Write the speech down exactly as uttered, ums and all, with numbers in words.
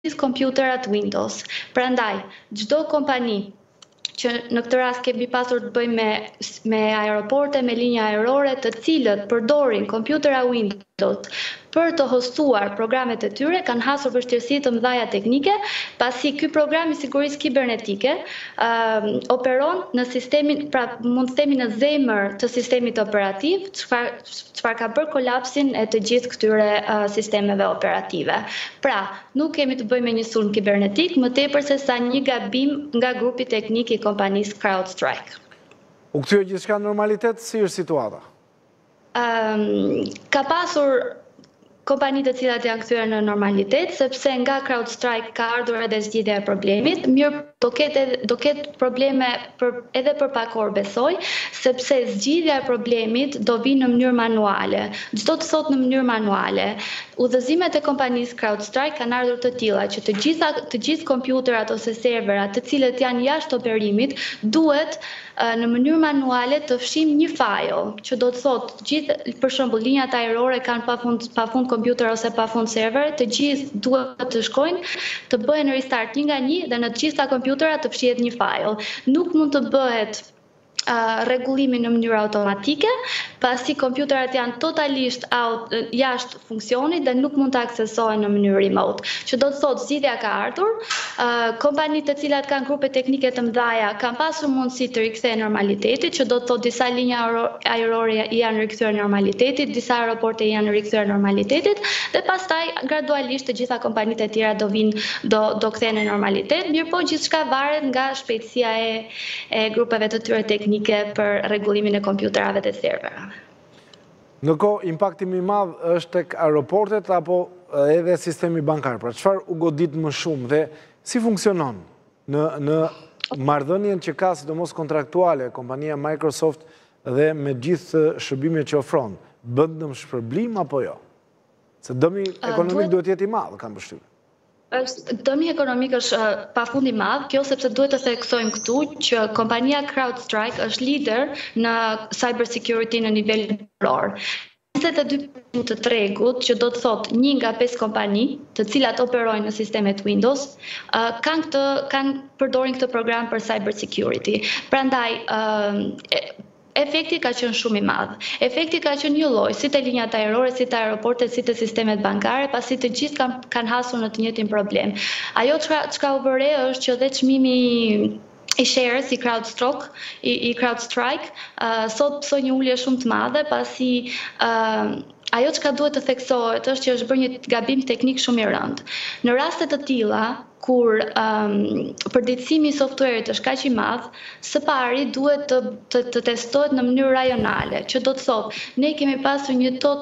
gjithë kompjuterat Windows. Prandaj, çdo kompani që në këtë rast kemi pasur të bëjmë me, me aeroporte, me linja aerore, të cilët përdorin kompjutera Windows për të hostuar programet e tyre, kanë hasur vështirësi të mëdha teknike, pasi ky program i sigurisë kibernetike uh, operon në sistemin, pra mund të themi në zemër të sistemit operativ, çfarë ka bërë kolapsin e të gjithë këtyre uh, sistemeve operative. Pra, nuk kemi të bëjmë me një sulm kibernetik, më tepër se sa një gabim nga grupi teknik i kompanisë CrowdStrike. U kthye gjithçka në normalitet, si është situata? Um, ka pasur kompanitë të cilat janë kthyer në normalitet, sepse nga CrowdStrike ka ardhur edhe zgjidhja e problemit. Mirë, do ketë do ketë probleme për, edhe për pak orë besoj, sepse zgjidhja e problemit do vinë në mënyrë manuale. Çdo të thotë në mënyrë manuale. Udhëzimet e kompanisë CrowdStrike kanë ardhur të tilla që të gjitha të gjithë kompjuterat ose serverat të cilët janë jashtë operimit duhet në mënyrë manuale të fshim një file, që do të thotë gjithë, për shembull, linjat ajrore kanë pafund pafund kompjuter ose pafund server, të gjithë duhet të shkojnë, të bëhen restart një nga një dhe në të gjitha kompjuterat të fshihet një file. Nuk mund të bëhet Uh, rregullimi në mënyrë automatike, pasi kompjuterat janë totalisht out, uh, jashtë funksionit dhe nuk mund të aksesohen në mënyrë remote. Që do të thotë zgjidhja ka ardhur, uh, kompanitë të cilat kanë grupe teknike të mëdha kanë pasur mundësi të rikthehen normalitetit, që do të thotë disa linja ajrore janë rikthyer normalitetit, disa aeroporte janë rikthyer normalitetit dhe pastaj gradualisht të gjitha kompanitë e tjera do vinë do do kthehen në normalitet, mirëpo gjithçka varet nga shpejtësia e, e grupeve të tyre teknike për rregullimin e kompjuterave dhe serverave. Ndërkohë, impakti më i madh është tek aeroportet apo edhe sistemi bankar? Pra çfarë u godit më shumë dhe si funksionon në në marrëdhënien që ka sidomos kontraktuale kompania Microsoft dhe me gjithë shërbimet që ofron? Bën dëm shpërblim apo jo? Se dëmi ekonomik duhet të jetë i madh, kam përshtypjen. Dëmi ekonomik është pafund i madh, kjo sepse duhet të theksojmë këtu që kompania CrowdStrike është lider në cyber security në nivel botëror. njëzet e dy përqind të tregut, që do të thotë një nga pesë kompani, të cilat operojnë në sistemet Windows, kanë këtë kanë përdorin këtë program për cyber security. Prandaj efekti ka qenë shumë i madh. Efekti ka qenë një lloj, si të linjat ajrore, si të aeroportet, si të sistemet bankare, pasi të gjithë kanë kanë hasur në të njëjtin problem. Ajo çka u bëre është që dhe çmimi i shares i CrowdStrike, i, i CrowdStrike, uh, sot psoi një ulje shumë të madhe, pasi uh, ajo çka duhet të theksohet është që është bërë një gabim teknik shumë i rëndë. Në raste të tilla, kur um, përditësimi i softwaret është kaq i madh, së pari duhet të, të, të testohet në mënyrë rajonale, që do të thotë ne kemi pasur një tot